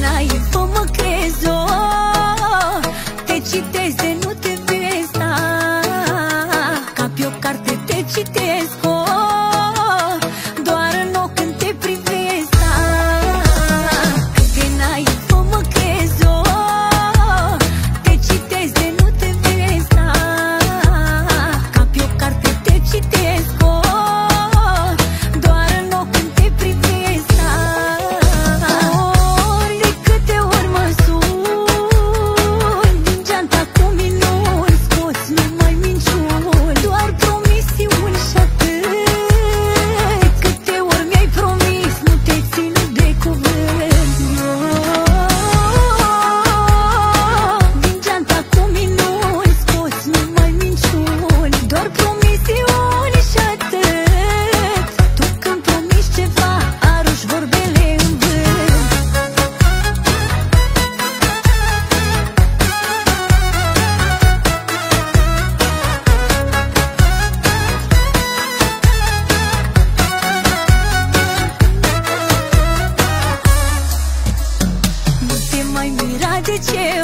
naif, mă crezi, oh, te citesc de nu te vezi, da. Ca pe o carte te citesc, oh, doar în ochi când te privesc, da. Cât de naif, mă crezi, oh, te citesc de nu te vezi, da. Ca pe o carte te citesc, oh, doar în ochi când te privesc, da. Ori de câte ori mă suni, din geanta cu minuni scoți numai minciuni, doar promisiuni și atât. De câte ori mi-ai promis, nu te țin de cuvânt. Din geanta cu minuni scoți numai minciuni, doar promisiuni și atât. Tu când promiți ceva, arunci vorbele în vânt. Nu te mai mira de ce